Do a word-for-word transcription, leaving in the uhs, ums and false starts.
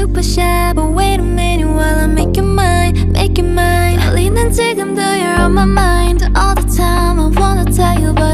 super shy, but wait a minute while I make you mine, make you mine. 떨리는 지금도 you're on my mind all the time. I wanna tell you but